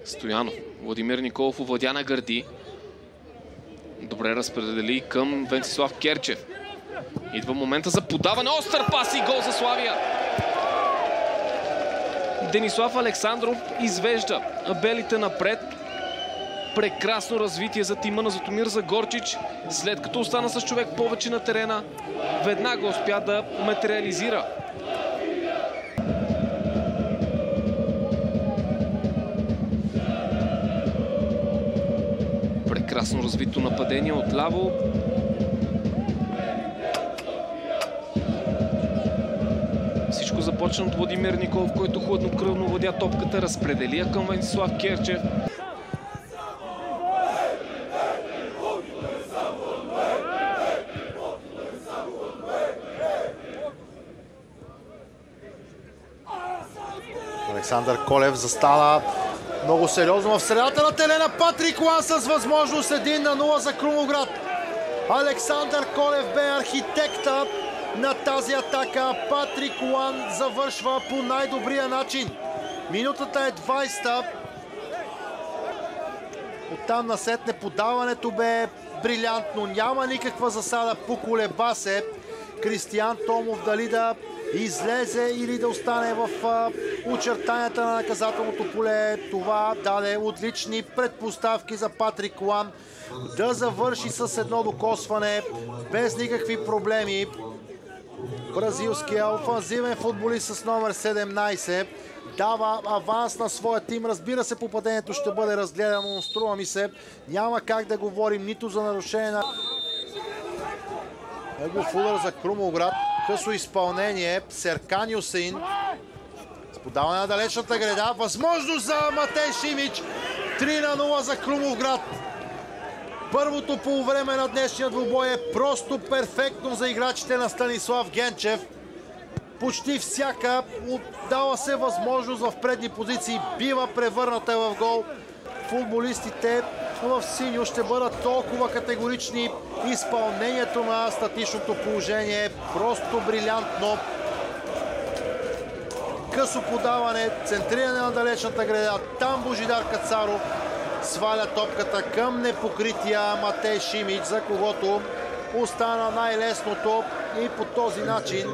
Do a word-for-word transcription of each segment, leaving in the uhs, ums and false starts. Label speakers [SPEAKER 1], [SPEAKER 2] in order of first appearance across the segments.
[SPEAKER 1] Стоянов. Владимир Николов овладя на гърди. Добре разпредели към Венцислав Керчев. Идва момента за подаване. Остър пас и гол за Славия. Денислав Александров извежда белите напред. Прекрасно развитие за тима на Златомир Загорчич. След като остана с човек повече на терена, веднага успя да материализира. Прекрасно развито нападение отляво. Всичко започна от Владимир Николов, който хладнокръвно владя топката, разпредели я към Венцислав Керчев.
[SPEAKER 2] Александър Колев застана много сериозно в средата на терена. Патрик Лан с възможност един на нула за Крумовград. Александър Колев бе архитекта на тази атака. Патрик Лан завършва по най-добрия начин. Минутата е двайсета. Оттам насетне подаването бе брилянтно. Няма никаква засада. Поколеба се Кристиян Томов дали да излезе или да остане в очертанията на наказателното поле. Това даде отлични предпоставки за Патрик Лан да завърши с едно докосване без никакви проблеми. Бразилския офанзивен футболист с номер седемнайсет дава аванс на своя тим. Разбира се, попадението ще бъде разгледано, но струва ми се, няма как да говорим нито за нарушение на... Негов удар за Крумовград. Късо изпълнение. Серкан Юсеин. С подаване на далечната града. Възможност за Матей Шимич. три на нула за Крумовград. Първото полувреме на днешния двубой е просто перфектно за играчите на Станислав Генчев. Почти всяка дава се възможност в предни позиции. Бива превърната в гол. Футболистите в синьо ще бъдат толкова категорични. Изпълнението на статичното положение е просто брилянтно. Късо подаване, центриране на далечната града. Там Божидар Кацаров сваля топката към непокрития Матей Шимич, за когото остана най-лесното, и по този начин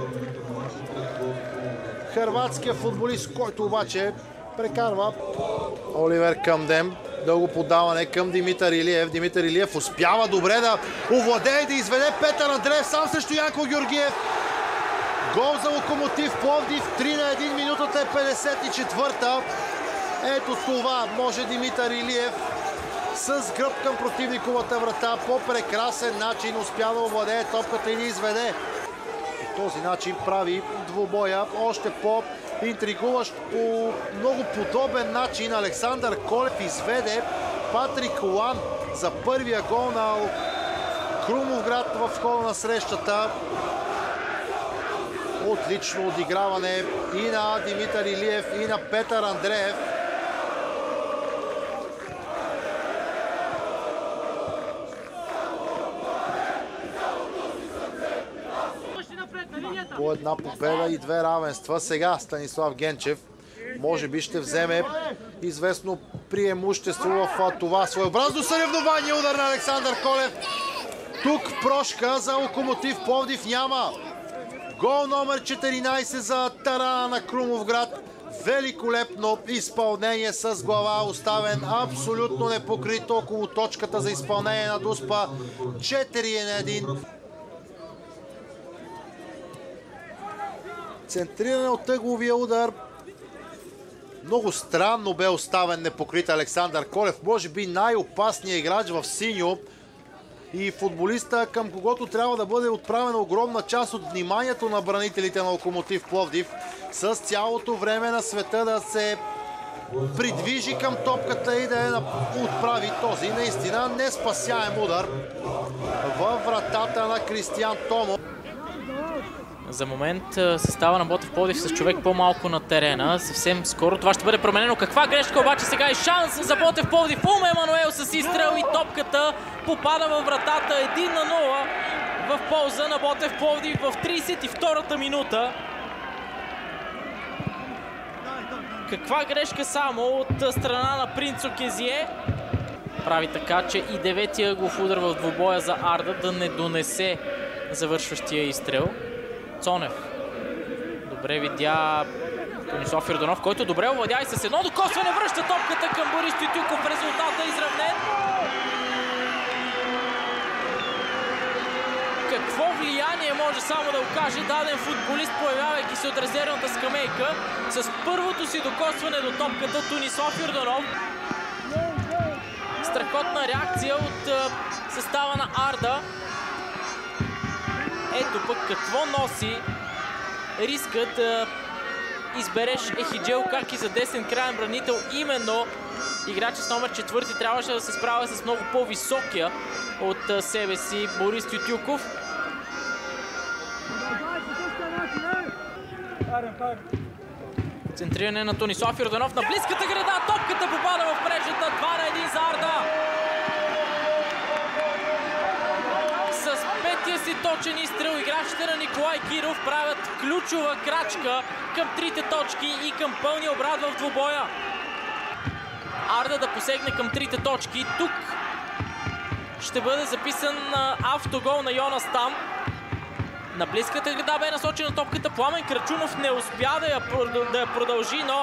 [SPEAKER 2] хърватския футболист, който обаче прекарва. Оливер Къмдем. Дълго подаване към Димитър Илиев. Димитър Илиев успява добре да овладее и да изведе Петър Андреев сам срещу Янко Георгиев. Гол за Локомотив Пловдив. три на едно, минутата е петдесет и четвърта. Ето това може Димитър Илиев с гръб към противниковата врата. По прекрасен начин успя да овладее топката и да изведе. По този начин прави двубоя още по интригуващ. По много подобен начин Александър Колев изведе Патрик Лан за първия гол на Крумовград в хода на срещата. Отлично отиграване и на Димитър Илиев, и на Петър Андреев. По една победа и две равенства. Сега Станислав Генчев може би ще вземе известно преимущество в това своеобразно съревнование. Удар на Александър Колев. Тук прошка за Локомотив Пловдив няма. Гол номер четиринайсет за тарана на Крумовград. Великолепно изпълнение с глава, оставен абсолютно непокрит около точката за изпълнение на Дуспа. четири на едно. Центриране от тъгловия удар. Много странно бе оставен непокрит Александър Колев. Може би най-опасният играч в синьо и футболиста, към когото трябва да бъде отправена огромна част от вниманието на бранителите на Локомотив Пловдив. С цялото време на света да се придвижи към топката и да я отправи този наистина неспасяем удар във вратата на Кристиян Томов.
[SPEAKER 3] За момент състава на Ботев Пловдив с човек по-малко на терена. Съвсем скоро това ще бъде променено. Каква грешка обаче сега е шанс за Ботев Пловдив. Ум Емануел с изстрел и топката попада във вратата. едно на нула в полза на Ботев Пловдив в трийсет и втората минута. Каква грешка само от страна на Принцо Кезие прави така, че и деветия ъглов удар в двубоя за Арда да не донесе завършващия изстрел. Цонев добре видя Тонислав Йорданов, който добре овладя и с едно докосване връща топката към Борис Тютюков. Резултатът е изравнен. Какво влияние може само да окаже даден футболист, появявайки се от резервната скамейка с първото си докосване до топката Тонислав Йорданов. Страхотна реакция от състава на Арда. Ето пък какво носи рискът да избереш Ехиджел Каки за десен краен бранител. Именно играч с номер четвърти трябваше да се справя с много по-високия от себе си Борис Тютюков. Центриране на Тонислав Йорданов на близката града. Топката попада в мрежата. два на един за Арда. С петия си точен изстрел играчите на Николай Киров правят ключова крачка към трите точки и към пълния обрат в двубоя. Арда да посегне към трите точки. Тук ще бъде записан автогол на Йонас Там. На близката града бе насочена топката. Пламен Крачунов не успя да я, да я продължи, но...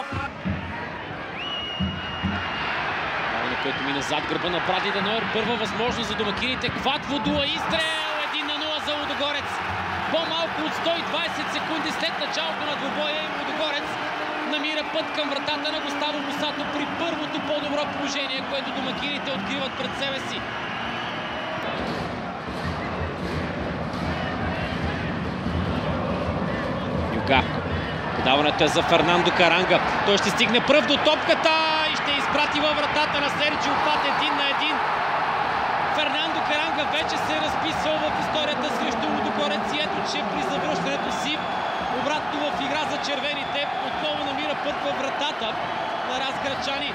[SPEAKER 4] На който мина зад гърба на Брадли Денойер. Първа възможност за домакините. Кват Водуа, изстрел! един на нула за Лудогорец. По-малко от сто и двайсет секунди след началото на двубоя и Лудогорец намира път към вратата на Густаво Босато при първото по-добро положение, което домакините откриват пред себе си. Подаването е за Фернандо Каранга. Той ще стигне пръв до топката и ще изпрати във вратата на Серджио Пат един на един. Фернандо Каранга вече се е разписал в историята срещу Лудогорец и ето, че при завръщането си обратно в игра за червените отново намира път във вратата на разграчани.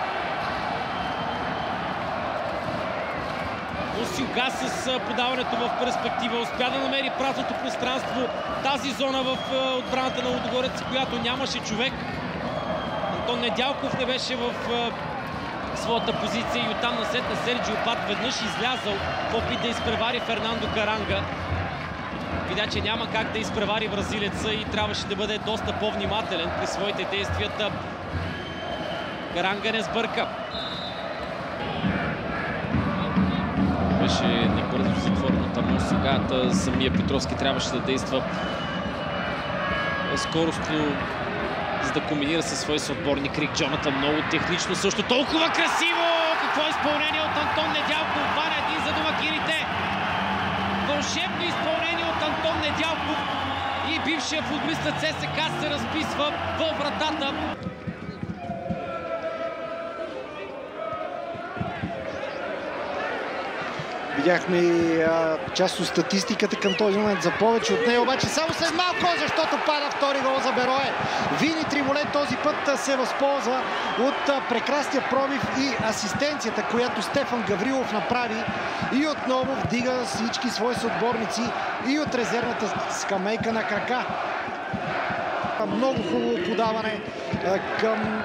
[SPEAKER 4] Осюга с подаването в перспектива успя да намери празното пространство, тази зона в отбраната на Лудогорец, която нямаше човек. Антон Недялков не беше в своята позиция и оттам насетне Серджио Пат веднъж излязъл в опит да изпревари Фернандо Каранга. Видя, че няма как да изпревари бразилеца и трябваше да бъде доста по-внимателен при своите действия. Каранга не сбърка. Беше набързо затворната му сегата. Самия Петровски трябваше да действа скоростно, за да комбинира със свой съотборник Рик Джонатан. Много технично, също толкова красиво! Какво изпълнение от Антон Недялков! два на един за домакините! Вълшебно изпълнение от Антон Недялков и бившия футболист на ЦСКА се разписва във вратата.
[SPEAKER 5] Видяхме и а, част от статистиката към този момент за повече от нея, обаче само след малко, защото пада втори гол за Берое. Вини Триволет този път се възползва от а, прекрасния пробив и асистенцията, която Стефан Гаврилов направи и отново вдига всички свои съотборници и от резервната скамейка на крака. Много хубаво подаване а, към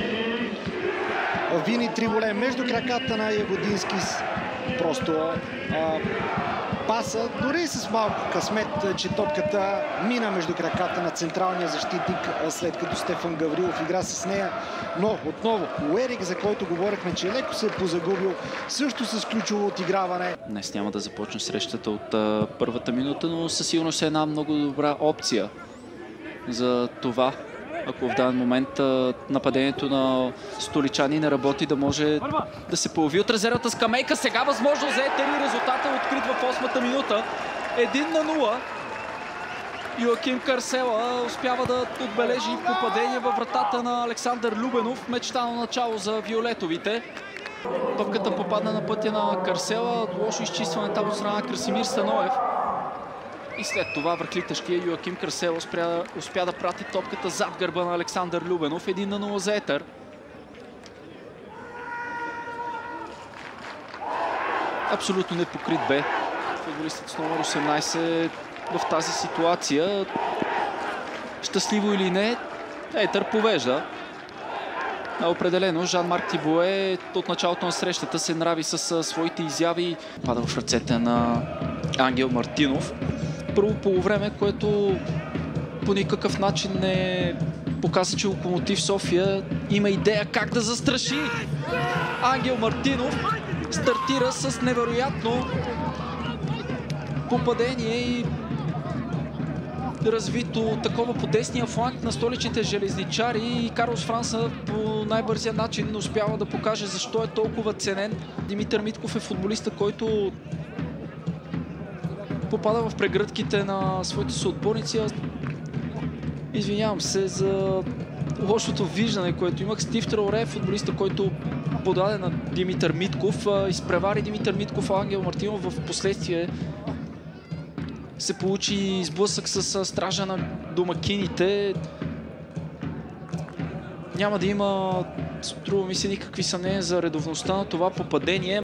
[SPEAKER 5] Вини Триволет между краката на Ягодински. Просто а, паса, дори с малко късмет, че топката мина между краката на централния защитник, след като Стефан Гаврилов игра с нея. Но отново Уерик, за който говорихме, че леко се е позагубил, също с ключово отиграване.
[SPEAKER 6] Днес няма да започне срещата от а, първата минута, но със сигурност е една много добра опция за това, ако в даден момент а, нападението на столичани не работи, да може да се появи от резервната скамейка. Сега възможно за Етери. Резултатът е открит в осмата минута. един на нула. Йоаким Карсела успява да отбележи попадение във вратата на Александър Любенов. Мечтано начало за виолетовите. Топката попадна на пътя на Карсела. Лошо изчистване там от страна на Красимир Станоев. И след това върхлитъшкия Йоаким Карсела успя, успя да прати топката зад гърба на Александър Любенов. един на нула за Етер. Абсолютно непокрит бе футболистът с номер осемнайсет в тази ситуация. Щастливо или не, Етер повежда. Определено, Жан-Марк Тибое от началото на срещата се нрави с своите изяви. Пада в ръцете на Ангел Мартинов. Първо полувреме, което по никакъв начин не показва, че Локомотив София има идея как да застраши. Ангел Мартинов стартира с невероятно попадение и развито такова по десния фланг на столичните железничари, и Карлос Франса по най-бързия начин успява да покаже защо е толкова ценен. Димитър Митков е футболиста, който попада в прегръдките на своите съотборници. Извинявам се за лошото виждане, което имах. Стив Траоре е футболиста, който подаде на Димитър Митков. Изпревари Димитър Митков, Ангел Мартинов в последствие се получи сблъсък с стража на домакините. Няма да има, струва ми се, никакви съмнения за редовността на това попадение.